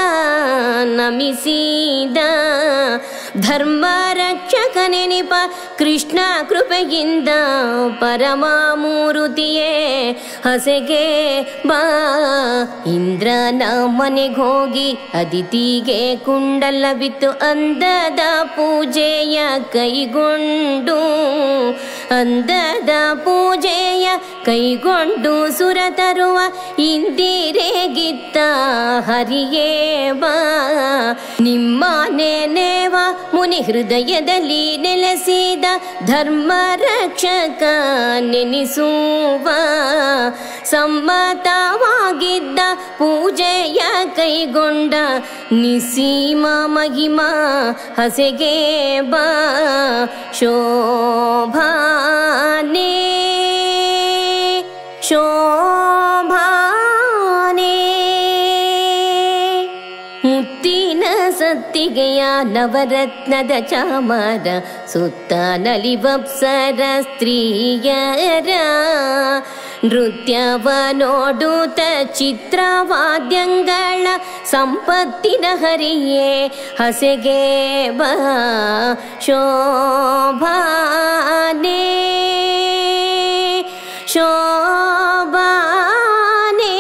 Speaker 3: ನಮಿಸಿದ ಧರ್ಮ ರಕ್ಷಕ ನೆನಪ ಕೃಷ್ಣ ಕೃಪೆಯಿಂದ ಪರಮಮೂರ್ತಿಯೇ ಹಸೆಗೆ ಬಾ. ಇಂದ್ರನ ಮನೆಗೋಗಿ ಅದಿತಿಗೆ ಕುಂಡಲ ಬಿತ್ತು ಅಂದದ ಪೂಜೆಯ ಕೈಗೊಂಡು ಅಂದದ ಪೂಜೆಯ ಕೈಗೊಂಡು ಸುರ ತರುವ ಇಂದಿರೆಗಿತ್ತ ಹರಿಯೇ ಬಾ. ನಿಮ್ಮ ನೆನೆವ ಮುನಿ ಹೃದಯದಲ್ಲಿ ನೆಲೆಸಿದ ಧರ್ಮ ರಕ್ಷಕ ನೆನೆಸುವ ಸಮ್ಮತವಾಗಿದ್ದ ಪೂಜೆಯ ಕೈಗೊಂಡ ನಿಸೀಮ ಮಹಿಮಾ ಹಸೆಗೆ ಬಾ. ಶೋಭಾನೆ ಶೋಭಾನೆ ಮುತ್ತಿನ ಸತ್ತಿಗೆಯ ನವರತ್ನದ ಚಾಮರ ಸುತ್ತ ನಲಿವಪ್ಸರ ಸ್ತ್ರೀಯರ ನೃತ್ಯವ ನೋಡುತ್ತ ಚಿತ್ರವಾದ್ಯಂಗಳ ಸಂಪತ್ತಿನ ಹರಿಯೇ ಹಸೆಗೆ ಬಾ. ಶೋಭಾನೆ ಶೋಭಾನೆ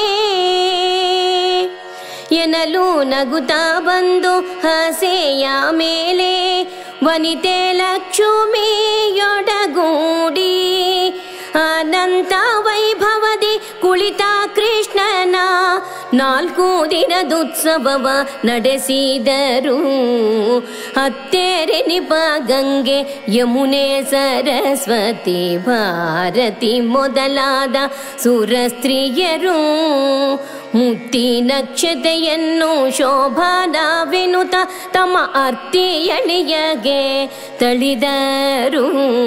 Speaker 3: ಎನ್ನಲು ನಗುತ್ತಾ ಬಂದು ಹಸೆಯ ಮೇಲೆ ವನಿತೆ ಲಕ್ಷ್ಮಿಯೊಡಗೂಡಿ ಅನಂತ ವೈಭವದಿ ಕುಳಿತ ಕೃಷ್ಣನ ನಾಲ್ಕು ದಿನದುತ್ಸವವ ನಡೆಸಿದರು. ಹತ್ತೆರೆನಿಪ ಗಂಗೆ ಯಮುನೆ ಸರಸ್ವತಿ ಭಾರತಿ ಮೊದಲಾದ ಸುರ ಸ್ತ್ರೀಯರು ಮುತ್ತಿ ನಕ್ಷತೆಯನ್ನು ಶೋಭಾನವೆನುತ ತಮ್ಮ ಅರ್ತಿಯಳಿಯಗೆ ತಳಿದರು.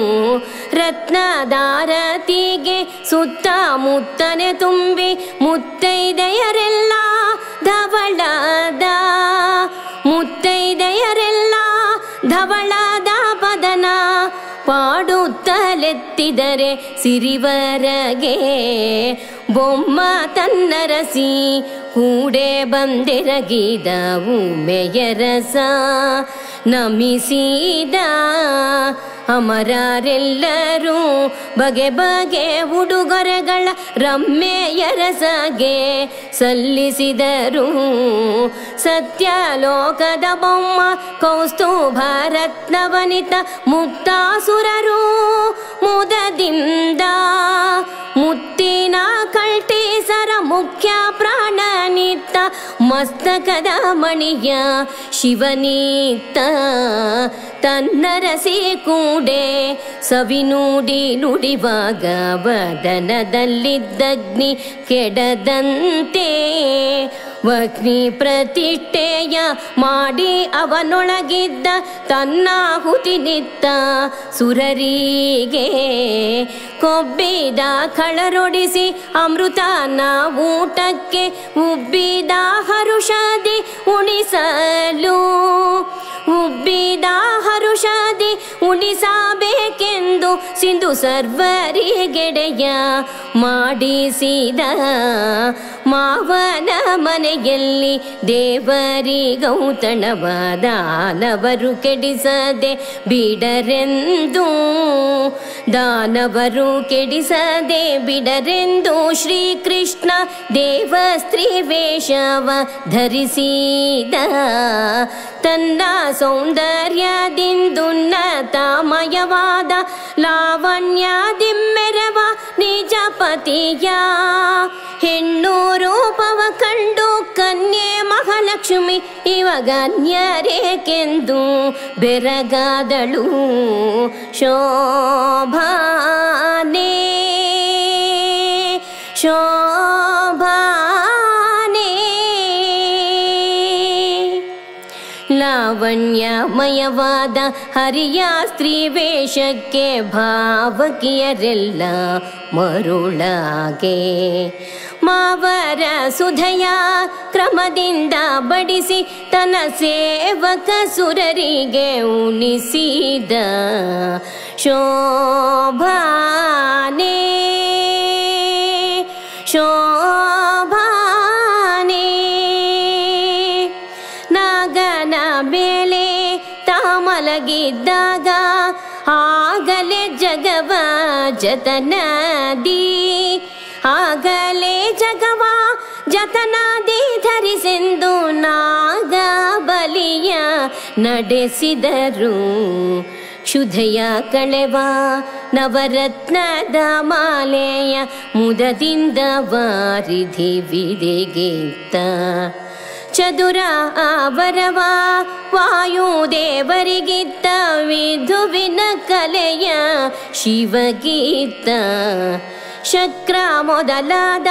Speaker 3: ರತ್ನದಾರತಿಗೆ ಸುತ್ತಮುತ್ತನೆ ತುಂಬಿ ಮುತ್ತೈದೆಯರೆಲ್ಲ ಧವಳದ ಮುತ್ತೈದೆಯರೆಲ್ಲ ಧವಳದ ಪದನ ಪಾಡುತ್ತಲೆತ್ತಿದರೆ ಸಿರಿವರಗೆ ಬೊಮ್ಮ ತನ್ನರಸಿ ಕೂಡೆ ಬಂದೆರಗಿದ ಉಮೆಯರಸ ನಮಿಸಿದ ಅಮರರೆಲ್ಲರೂ ಬಗೆ ಬಗೆ ಉಡುಗೊರೆಗಳ ರಮ್ಮೆಯರಸಗೆ ಸಲ್ಲಿಸಿದರು. ಸತ್ಯಲೋಕದ ಬೊಮ್ಮ ಕೌಸ್ತುಭ ರತ್ನವನಿತ ಮುಕ್ತಾಸುರರು ಮುದದಿಂದ ಮುತ್ತಿನ ಕಲ್ಟೀಸರ ಮುಖ್ಯ ಪ್ರಾಣನಿತ್ತ ಮಸ್ತಕದ ಮಣಿಯ ಶಿವನಿತ್ತ ತನ್ನರಸಿ ಕೂಡೆ ಸವಿನುಡಿ ನುಡಿವಾಗ ವದನದಲ್ಲಿದ್ದಗ್ನಿ ಕೆಡದಂತೆ ವಗ್ನಿ ಪ್ರತಿಷ್ಠೆಯ ಮಾಡಿ ಅವನೊಳಗಿದ್ದ ತನ್ನಾಹುತಿ ನಿತ್ತ ಸುರರಿಗೆ ಕೊಬ್ಬಿದ ಕಳರೊಡಿಸಿ ಅಮೃತನ ಊಟಕ್ಕೆ ಉಬ್ಬಿದ ಹರುಷದಿ ಉಣಿಸಲು ಉಬ್ಬಿದ ಹರುಷದಿ ಉಣಿಸಬೇಕೆಂದು ಸಿಂಧು ಸರ್ವರಿಗೆಡೆಯ ಮಾಡಿಸಿದ ಮಾವನ ಮನೆಯಲ್ಲಿ ದೇವರಿಗೌತಣವಾದಾನವರು ಕೆಡಿಸದೆ ಬಿಡರೆಂದು ದಾನವರು ಕೆಡಿಸದೆ ಬಿಡರೆಂದು ಶ್ರೀಕೃಷ್ಣ ದೇವ ಸ್ತ್ರೀ ವೇಷವ ಧರಿಸಿದ ತನ್ನ ಸೌಂದರ್ಯದಿಂದುನ್ನತಮಯವಾದ ಲಾವಣ್ಯದಿಮ್ಮೆರವ ನಿಜ ಪತಿಯ ಹೆಣ್ಣು ರೂಪವ ಕಂಡು ಕನ್ಯೆ ಮಹಾಲಕ್ಷ್ಮಿ ಇವಗನ್ಯರೇಕೆಂದು ಬೆರಗಾದಳು ಶೋಭಾನೆ ಶೋಭಾನೆ ಲಾವಣ್ಯಮಯವಾದ ಹರಿಯ ಸ್ತ್ರೀ ವೇಷಕ್ಕೆ ಭಾವಕಿಯರೆಲ್ಲ ಮರುಳಾಗೆ ಮಾವರ ಸುಧಯ ಕ್ರಮದಿಂದ ಬಡಿಸಿ ತನ್ನ ಸೇವಕ ಸುರರಿಗೆ ಉಣಿಸಿದ ಶೋಭಾನೆ ಶೋಭಾನೆ ನಾಗನ ಮೇಲೆ ತಾಮಲಗಿದ್ದಾಗ ಆಗಲೇ ಜಗವ ಜತನದಿ ಆಗಲೇ ಜಗವ ಜತನದಿ ಧರಿಸೆಂದು ನಾಗ ಬಲಿಯ ನಡೆಸಿದರು ಕ್ಷುಧೆಯ ಕಳೆವ ನವರತ್ನದ ಮಾಲೆಯ ಮುದದಿಂದ ವಾರಿಧಿ ವಿದೆಗೆತ್ತ ಚದುರ ಆವರವ ವಾಯುದೇವರಿಗಿತ್ತ ವಿಧುವಿನ ಕಲೆಯ ಶಿವಗೀತ ಶಕ್ರ ಮೊದಲಾದ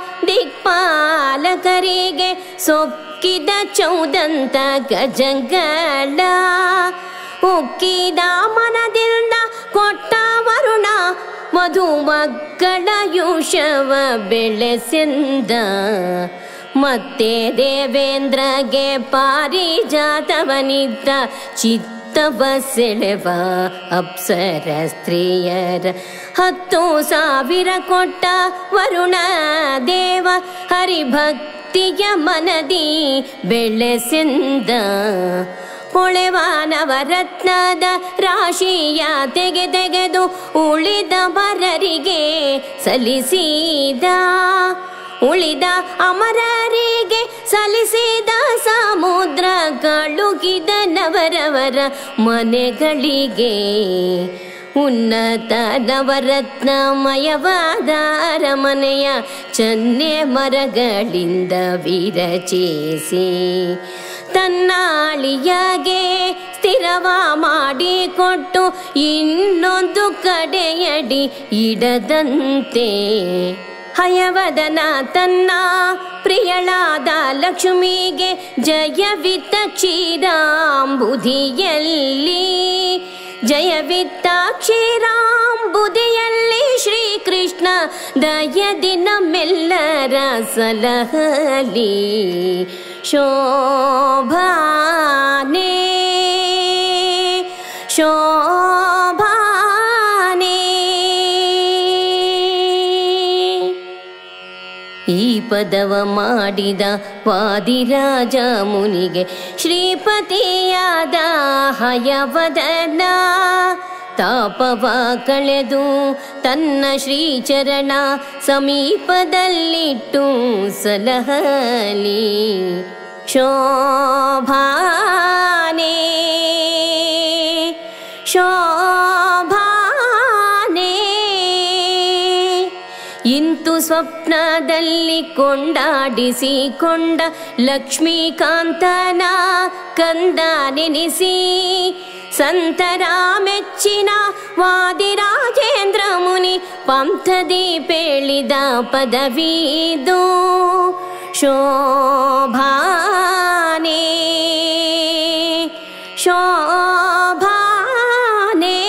Speaker 3: ದಿಕ್ಪಾಲಕರಿಗೆ ಸೊಕ್ಕಿದ ಚೌದಂತ ಗಜಗಳ ಉಕ್ಕಿದ ಮನದಿಂದ ಕೊಟ್ಟ ವರುಣ ಮಧುಮಕ್ಕಳ ಯುಷವ ಬೆಳೆಸೆಂದ ಮತ್ತೆ ದೇವೇಂದ್ರಗೆ ಪಾರಿಜಾತವನಿದ್ದ ಚಿತ್ತವ ಸೆಳೆವ ಅಪ್ಸರ ಸ್ತ್ರೀಯರ ಹತ್ತು ಸಾವಿರ ಕೊಟ್ಟ ವರುಣ ದೇವ ಹರಿಭಕ್ತಿಯ ಮನದಿ ಬೆಳೆಸೆಂದ ಹೊಳೆವ ನವರತ್ನದ ರಾಶಿಯ ತೆಗೆ ತೆಗೆದು ಉಳಿದ ಬರರಿಗೆ ಸಲ್ಲಿಸಿದ ಉಳಿದ ಅಮರರಿಗೆ ಸಲ್ಲಿಸಿದ ಸಮುದ್ರ ಕಳುಗಿದ ನವರವರ ಮನೆಗಳಿಗೆ ಉನ್ನತ ನವರತ್ನಮಯವಾದ ಅರಮನೆಯ ಚನ್ನೆ ಮರಗಳಿಂದ ವಿರಚಿಸಿ ತನ್ನಾಳಿಯಾಗೆ ಸ್ಥಿರವ ಮಾಡಿಕೊಟ್ಟು ಇನ್ನೊಂದು ಕಡೆಯಡಿ ಇಡದಂತೆ ಹಯವದನ ತನ್ನ ಪ್ರಿಯಳಾದ ಲಕ್ಷ್ಮಿಗೆ ಜಯವಿತ್ತ ಕ್ಷೀರಾಂಬುಧಿಯಲ್ಲಿ ಜಯವಿತ್ತ ಕ್ಷೀರಾಂಬುಧಿಯಲ್ಲಿ ಶ್ರೀಕೃಷ್ಣ ದಯದಿ ನಮ್ಮೆಲ್ಲರ ಸಲಹಲಿ ಶೋಭಾನೆ ಶೋಭಾನೆ. ಈ ಪದವ ಮಾಡಿದ ವಾದಿರಾಜ ಮುನಿಗೆ ಶ್ರೀಪತಿಯಾದ ಹಯವದನ ತಾಪವ ಕಳೆದು ತನ್ನ ಶ್ರೀಚರಣ ಸಮೀಪದಲ್ಲಿಟ್ಟು ಸಲಹಲಿ ಶೋಭಾನೆ ಶೋಭಾನೆ. ಇಂತು ಸ್ವಪ್ನದಲ್ಲಿ ಕೊಂಡಾಡಿಸಿಕೊಂಡ ಲಕ್ಷ್ಮೀಕಾಂತನ ಕಂದ ನೆನೆಸಿ ಸಂತರ ಮೆಚ್ಚಿನ ವಾದಿರಾಜೇಂದ್ರ ಮುನಿ ಪಂಥದಿ ಪೇಳಿದ ಪದವಿದು ಶೋಭಾನೆ ಶೋಭಾನೆ.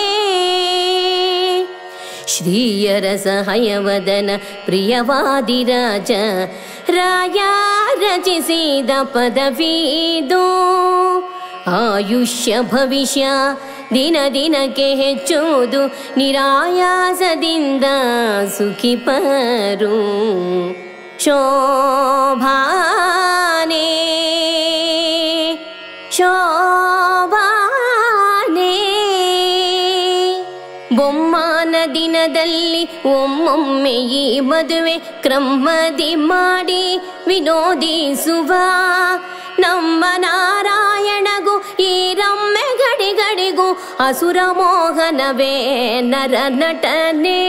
Speaker 3: ಶ್ರೀಯರಸ ಹಯವದನ ಪ್ರಿಯವಾದಿರಾಜ ರಾಯ ರಚಿಸಿದ ಪದವಿದು ಆಯುಷ್ಯ ಭವಿಷ್ಯ ದಿನ ದಿನಕ್ಕೆ ಹೆಚ್ಚುವುದು ನಿರಾಯಾಸದಿಂದ ಸುಖಿಪರು ಶೋಭಾನೆ ಶೋಭಾನೆ ಬೊಮ್ಮನ ದಿನದಲ್ಲಿ ಒಮ್ಮೊಮ್ಮೆ ಈ ಮದುವೆ ಕ್ರಮದಿ ಮಾಡಿ ವಿನೋದಿಸುವ ನಮ್ಮ ನಾರಾಯಣಗೂ ಈ ರಮ್ಮೆ ಗಡಿಗಡಿಗೂ ಅಸುರ ಮೋಹನವೇ ನರ ನಟನೆ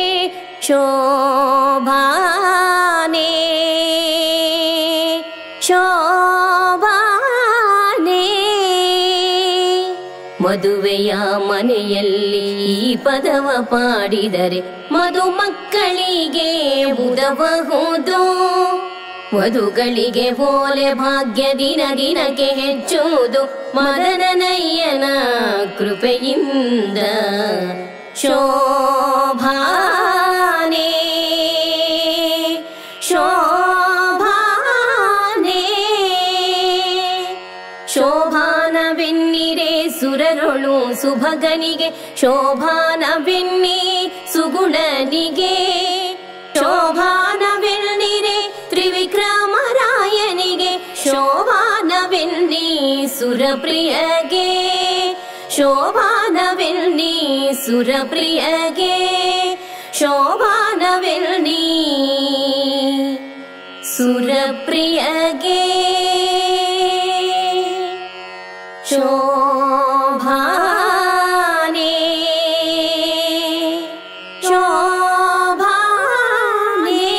Speaker 3: ಶೋಭಾನೆ ಶೋಭಾನೆ ಮದುವೆಯ ಮನೆಯಲ್ಲಿ ಈ ಪದವ ಪಾಡಿದರೆ ಮಧು ಮಕ್ಕಳಿಗೆ ಉದಬಹುದು ವಧುಗಳಿಗೆ ಓಲೆ ಭಾಗ್ಯ ದಿನ ದಿನಕ್ಕೆ ಹೆಚ್ಚುವುದು ಮದನನಯ್ಯನ ಕೃಪೆಯಿಂದ ಶೋಭಾನೆ ಶೋಭಾನೆ ಶೋಭಾನವೆನ್ನಿರೆ ಸುರರೊಳು ಸುಭಗನಿಗೆ ಶೋಭಾನವೆನ್ನಿ ಸುಗುಣನಿಗೆ ಶೋಭಾನವೆನ್ನಿರೆ ತ್ರಿವಿಕ್ರಮರಾಯನಿಗೆ ಶೋಭಾನವೆನ್ನಿ ಸುರಪ್ರಿಯಗೆ ಶೋಭಾನವೆನ್ನಿ ಸುರಪ್ರಿಯಗೆ ಶೋಭಾನವೆನ್ನಿ ಸುರಪ್ರಿಯಗೆ ಶೋಭಾನೆ ಶೋಭಾನೆ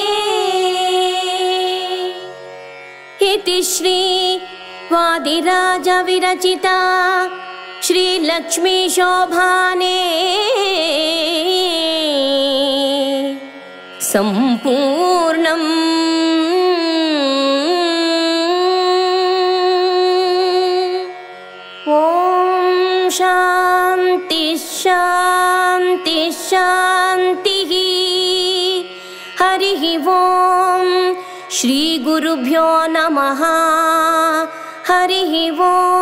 Speaker 3: ಇತಿ ಶ್ರೀ ವಾದಿರಾಜ ವಿರಚಿತ ಶ್ರೀ ಲಕ್ಷ್ಮೀ ಶೋಭಾನೆ ಸಂಪೂರ್ಣಂ ಓಂ ಶಾಂತಿ ಶಾಂತಿ ಶಾಂತಿ ಹರಿ ಓಂ ಶ್ರೀ ಗುರುಭ್ಯೋ ನಮಃ ಹರಿ ಓಂ